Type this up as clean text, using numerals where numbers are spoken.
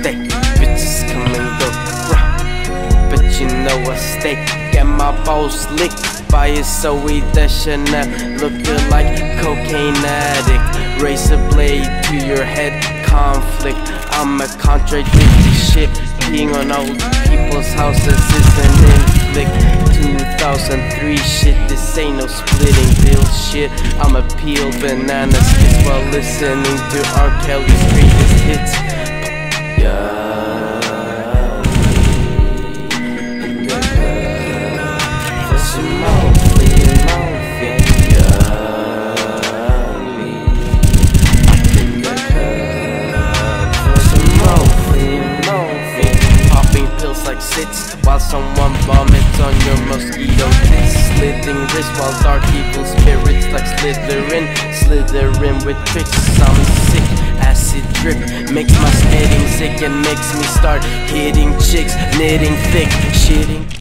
stay. Bitches come and go, but you know I stay. Get my balls licked by a Zoe the Chanel, looking like cocaine addict. Razor blade to your head, conflict. I'm a contradictory shit. Peeing on old people's houses is an inflict. 2003 shit, this ain't no splitting bill shit. I'ma peel banana skits while listening to R. Kelly's greatest hits. Yeah. Like sits while someone vomits on your mosquito tits. Slitting wrist while dark evil spirits like slithering with tricks. I'm sick, acid drip makes my spitting sick and makes me start hitting chicks, knitting thick, shitting.